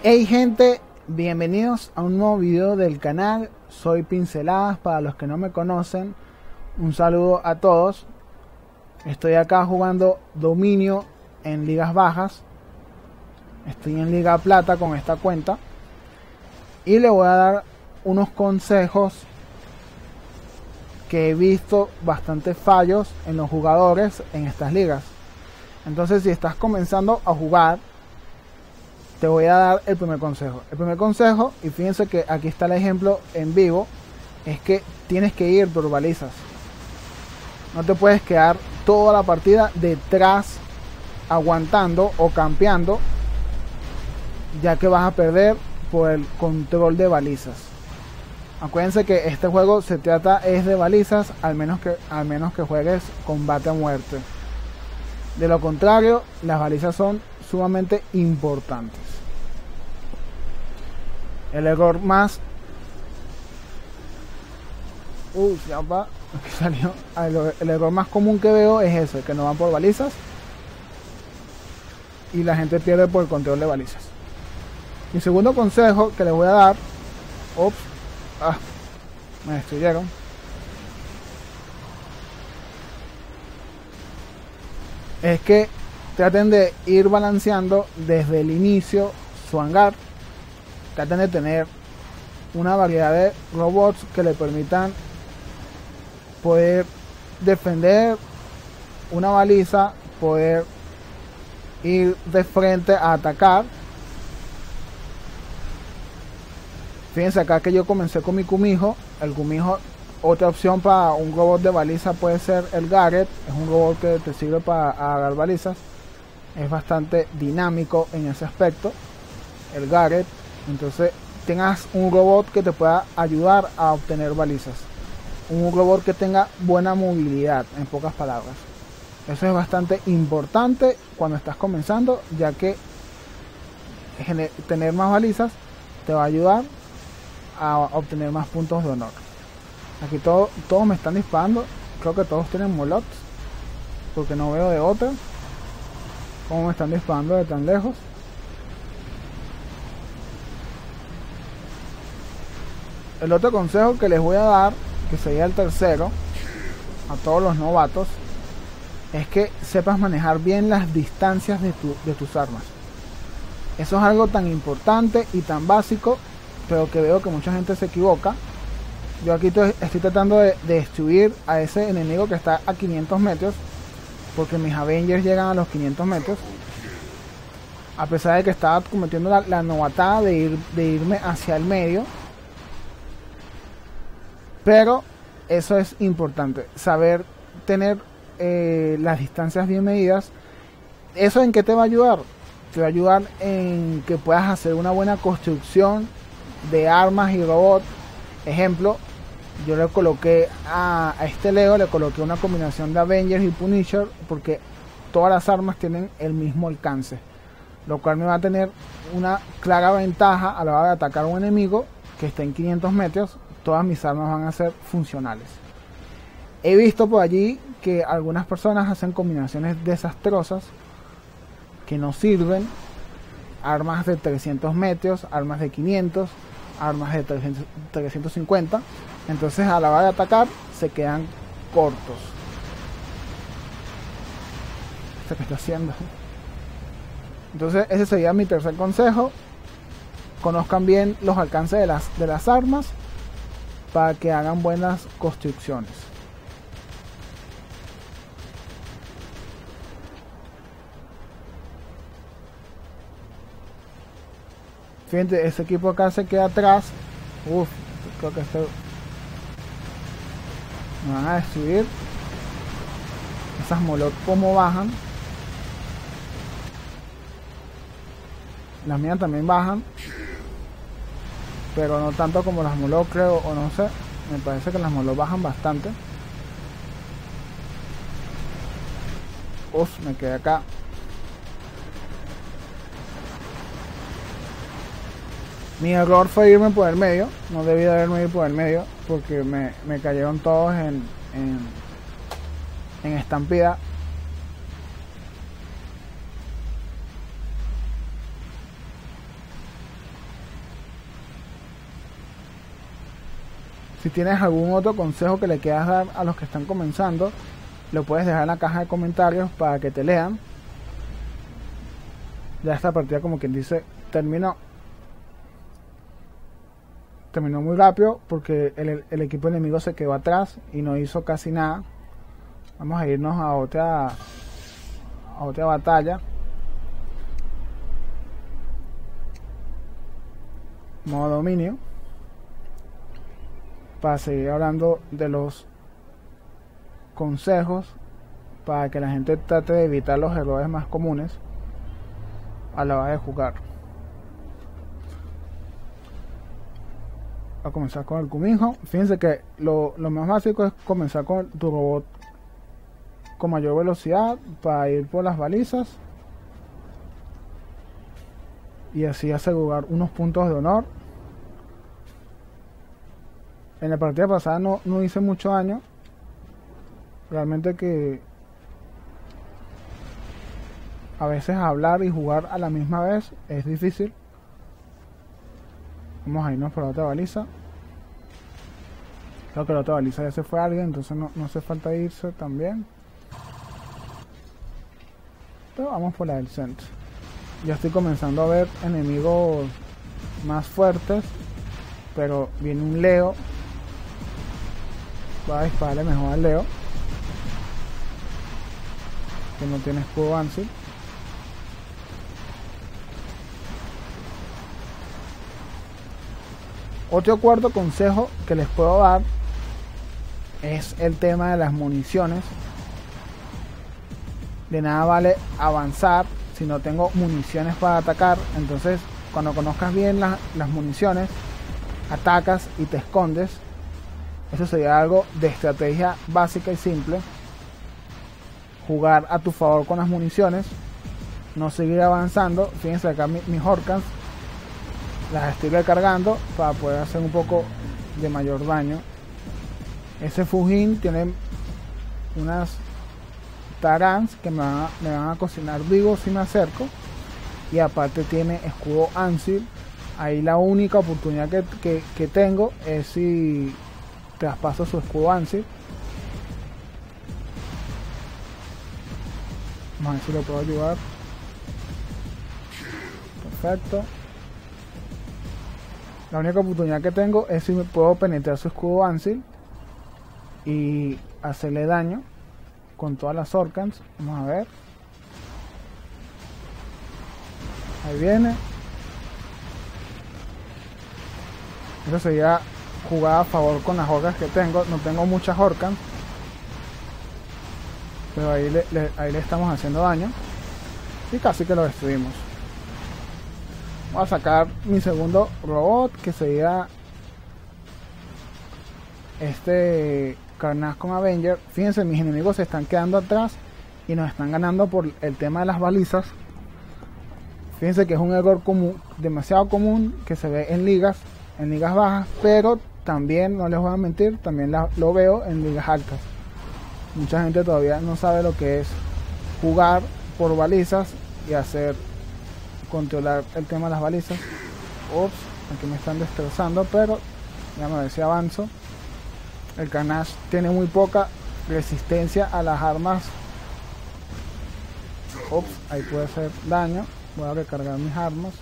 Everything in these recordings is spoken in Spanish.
Hey gente, bienvenidos a un nuevo video del canal. Soy Pinceladas, para los que no me conocen. Un saludo a todos. Estoy acá jugando dominio en ligas bajas. Estoy en liga plata con esta cuenta. Y le voy a dar unos consejos que he visto bastantes fallos en los jugadores en estas ligas. Entonces, si estás comenzando a jugar, te voy a dar el primer consejo. El primer consejo, y fíjense que aquí está el ejemplo en vivo, es que tienes que ir por balizas. No te puedes quedar toda la partida detrás aguantando o campeando, ya que vas a perder por el control de balizas. Acuérdense que este juego se trata es de balizas, al menos que juegues combate a muerte. De lo contrario, las balizas son sumamente importantes. El error más ya va, aquí salió. El error más común que veo es ese, que no van por balizas y la gente pierde por el control de balizas. Mi segundo consejo que les voy a dar, me destruyeron. Es que traten de ir balanceando desde el inicio su hangar. Traten de tener una variedad de robots que le permitan poder defender una baliza, poder ir de frente a atacar. Fíjense acá que yo comencé con mi Kumiho. El Kumiho, otra opción para un robot de baliza puede ser el Garrett. Es un robot que te sirve para agarrar balizas. Es bastante dinámico en ese aspecto, el Garrett. Entonces tengas un robot que te pueda ayudar a obtener balizas. Un robot que tenga buena movilidad, en pocas palabras. Eso es bastante importante cuando estás comenzando, ya que tener más balizas te va a ayudar a obtener más puntos de honor. Aquí todos me están disparando. Creo que todos tienen molots, porque no veo de otra. Cómo me están disparando de tan lejos. El otro consejo que les voy a dar, que sería el tercero, a todos los novatos, es que sepas manejar bien las distancias de tus armas. Eso es algo tan importante y tan básico, pero que veo que mucha gente se equivoca. Yo aquí estoy tratando de destruir a ese enemigo que está a 500 metros, porque mis Avengers llegan a los 500 metros. A pesar de que estaba cometiendo la novatada de irme hacia el medio. Pero eso es importante, saber tener las distancias bien medidas. ¿Eso en qué te va a ayudar? Te va a ayudar en que puedas hacer una buena construcción de armas y robots. Ejemplo, yo le coloqué a este Leo, le coloqué una combinación de Avengers y Punisher, porque todas las armas tienen el mismo alcance, lo cual me va a tener una clara ventaja a la hora de atacar a un enemigo que esté en 500 metros. Todas mis armas van a ser funcionales. He visto por allí que algunas personas hacen combinaciones desastrosas que no sirven. Armas de 300 metros, armas de 500, armas de 350. Entonces a la hora de atacar se quedan cortos. ¿Esto qué está haciendo? Entonces ese sería mi tercer consejo. Conozcan bien los alcances de las armas para que hagan buenas construcciones. Fíjense, ese equipo acá se queda atrás. Creo que me van a destruir. Esas molot como bajan. Las mías también bajan, pero no tanto como las molot, creo, o no sé. Me parece que las molot bajan bastante. Me quedé acá. Mi error fue irme por el medio. No debí de haberme ido por el medio, porque me cayeron todos en estampida. Si tienes algún otro consejo que le quieras dar a los que están comenzando, lo puedes dejar en la caja de comentarios para que te lean. Ya esta partida, como quien dice, terminó muy rápido porque el equipo enemigo se quedó atrás y no hizo casi nada. Vamos a irnos a otra batalla. Modo dominio, para seguir hablando de los consejos para que la gente trate de evitar los errores más comunes a la hora de jugar. A comenzar con el Kuminho. Fíjense que lo más básico es comenzar con tu robot con mayor velocidad para ir por las balizas y así asegurar unos puntos de honor. En la partida pasada no hice mucho daño. Realmente que a veces hablar y jugar a la misma vez es difícil. Vamos a irnos por la otra baliza. Creo que la otra baliza ya se fue alguien, entonces no hace falta irse también. Pero vamos por la del centro. Ya estoy comenzando a ver enemigos más fuertes, pero viene un Leo. Voy a dispararle mejor al Leo, que no tiene escudo Ansil. Otro cuarto consejo que les puedo dar es el tema de las municiones. De nada vale avanzar si no tengo municiones para atacar. Entonces, cuando conozcas bien las municiones, atacas y te escondes. Eso sería algo de estrategia básica y simple. Jugar a tu favor con las municiones, no seguir avanzando. Fíjense acá mis Horcans, las estoy recargando para poder hacer un poco de mayor daño. Ese Fujin tiene unas Tarans que me van a cocinar vivo si me acerco, y aparte tiene escudo Ansil. Ahí la única oportunidad que tengo es si traspaso su escudo Ansil. Vamos a ver si lo puedo ayudar. Perfecto. La única oportunidad que tengo es si me puedo penetrar su escudo Ansil y hacerle daño con todas las Orcans. Vamos a ver. Ahí viene. Eso sería jugar a favor con las Orcans que tengo. No tengo muchas Orcans, pero ahí le estamos haciendo daño y casi que lo destruimos. Voy a sacar mi segundo robot, que sería este Carnage con Avenger. Fíjense, mis enemigos se están quedando atrás y nos están ganando por el tema de las balizas. Fíjense que es un error común, demasiado común, que se ve en ligas bajas, pero también, no les voy a mentir, también lo veo en ligas altas. Mucha gente todavía no sabe lo que es jugar por balizas y controlar el tema de las balizas. Ups, aquí me están destrozando, pero déjame ver si avanzo. El Carnage tiene muy poca resistencia a las armas. Ups, ahí puede hacer daño. Voy a recargar mis armas.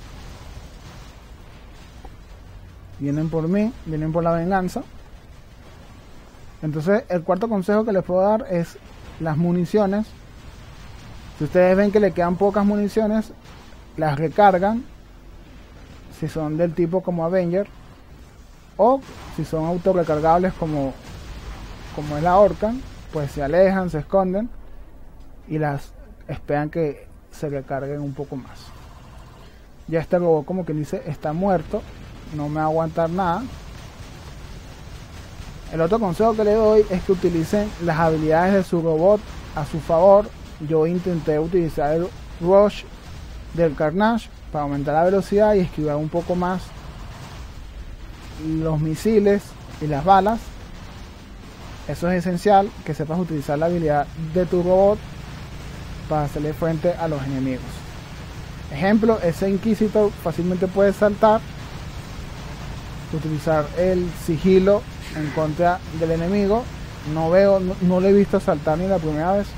Vienen por mí, vienen por la venganza. Entonces, el cuarto consejo que les puedo dar es las municiones. Si ustedes ven que le quedan pocas municiones, las recargan. Si son del tipo como Avenger, o si son autorrecargables como es la Orcan, pues se alejan, se esconden y las esperan que se recarguen un poco más. Ya este robot, como que dice, está muerto, no me va a aguantar nada. El otro consejo que le doy es que utilicen las habilidades de su robot a su favor. Yo intenté utilizar el Rush del Carnage para aumentar la velocidad y esquivar un poco más los misiles y las balas. Eso es esencial, que sepas utilizar la habilidad de tu robot para hacerle frente a los enemigos. Ejemplo, ese Inquisitor fácilmente puede saltar utilizar el sigilo en contra del enemigo. No veo, no lo he visto saltar ni la primera vez,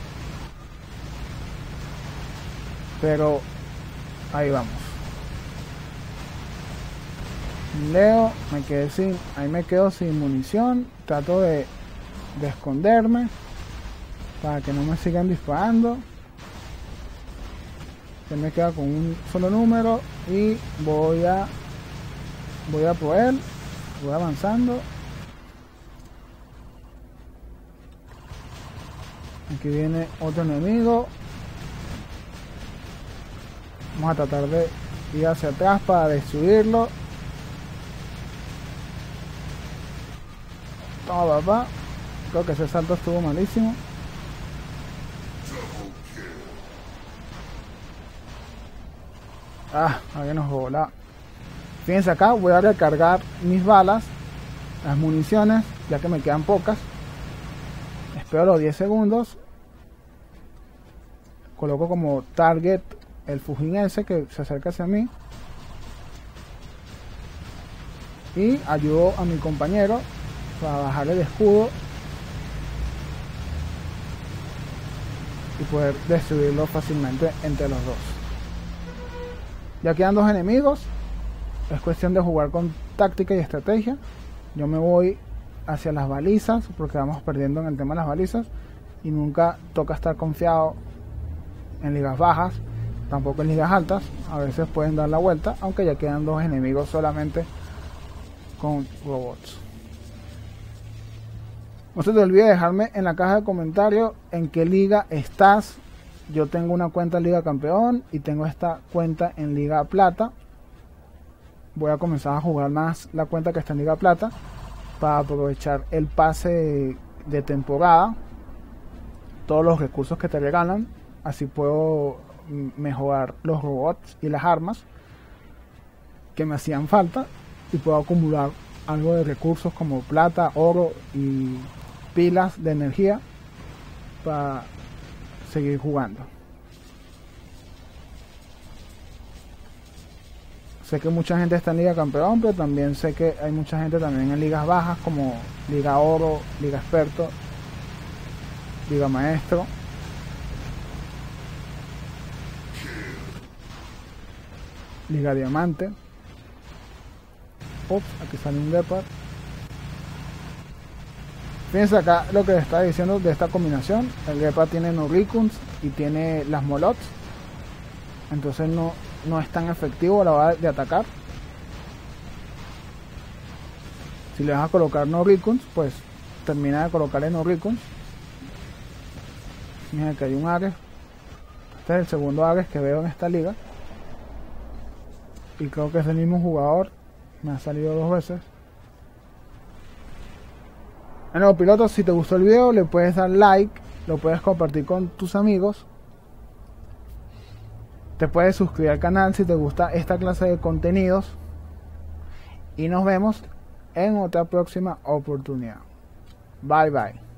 pero ahí vamos. Leo, ahí me quedo sin munición. Trato de esconderme para que no me sigan disparando. Se me queda con un solo número y voy a por él. Voy avanzando. Aquí viene otro enemigo. Vamos a tratar de ir hacia atrás para destruirlo. Toma, papá. Creo que ese salto estuvo malísimo. Alguien nos voló. Fíjense acá, voy a recargar mis balas, las municiones, ya que me quedan pocas. Espero los 10 segundos. Coloco como target el Fujin ese que se acerca hacia mí. Y ayudo a mi compañero para bajar el escudo y poder destruirlo fácilmente entre los dos. Ya quedan dos enemigos. Es cuestión de jugar con táctica y estrategia. Yo me voy hacia las balizas porque vamos perdiendo en el tema de las balizas. Y nunca toca estar confiado en ligas bajas, tampoco en ligas altas. A veces pueden dar la vuelta, aunque ya quedan dos enemigos solamente con robots. No se te olvide dejarme en la caja de comentarios en qué liga estás. Yo tengo una cuenta en Liga Campeón y tengo esta cuenta en Liga Plata. Voy a comenzar a jugar más la cuenta que está en Liga Plata para aprovechar el pase de temporada, todos los recursos que te regalan. Así puedo mejorar los robots y las armas que me hacían falta y puedo acumular algo de recursos como plata, oro y pilas de energía para seguir jugando. Sé que mucha gente está en Liga Campeón, pero también sé que hay mucha gente también en ligas bajas como Liga Oro, Liga Experto, Liga Maestro. Liga Diamante. Ups, aquí sale un Leopard. Fíjense acá lo que está diciendo de esta combinación. El Leopard tiene no Rikuns y tiene las Molots. Entonces no es tan efectivo a la hora de atacar. Si le vas a colocar no Rikuns, pues termina de colocarle no Rikuns. Miren que hay un Ares. Este es el segundo Ares que veo en esta liga. Y creo que es el mismo jugador. Me ha salido dos veces. Bueno, pilotos, si te gustó el video, le puedes dar like, lo puedes compartir con tus amigos. Te puedes suscribir al canal si te gusta esta clase de contenidos. Y nos vemos en otra próxima oportunidad. Bye bye.